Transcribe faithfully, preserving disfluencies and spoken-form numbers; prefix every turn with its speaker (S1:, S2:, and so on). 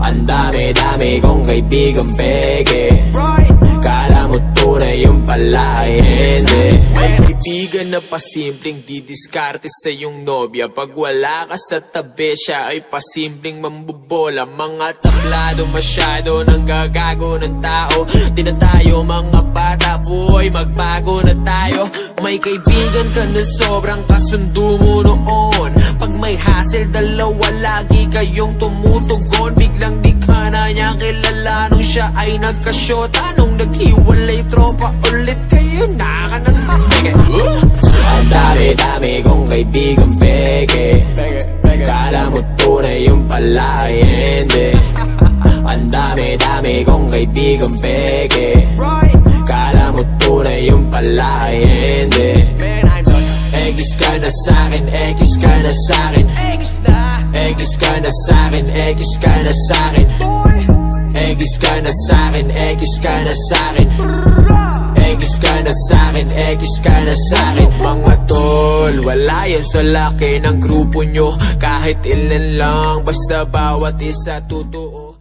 S1: Ang dami-dami kong kaibigang peke. Kala mo tunay yung pala ay hindi. May kaibigan na pasimpleng didiskarte sa iyong nobya. Pag wala ka sa tabi, siya ay pasimpleng mambubola. Mga tablado masyado nang gagago ng tao. Di na tayo mga bata, boy, magbago na tayo. May kaibigan ka na sobrang kasundo mo noon. Pag may hassle, dalawa lagi kayong tumutugon. Biglang di ka na niya kilala nung siya ay nagkasyota. Nung naghiwalay tropa ulit kayo na ka ng mapeke. Ang dami-dami kong kaibigang peke. Kala mo tunay yung pala ay hindi. Ang dami-dami kong kaibigang peke. Kala mo tunay yung pala ay hindi. Egis ka na sa'kin, egis ka na sa'kin. Egis ka na sa'kin, egis ka na sa'kin. Egis ka na sa'kin, egis ka na sa'kin. Egis ka na sa'kin, egis ka na sa'kin. Mga tol, wala yan sa laki ng grupo nyo. Kahit ilan lang, basta bawat isa totoo.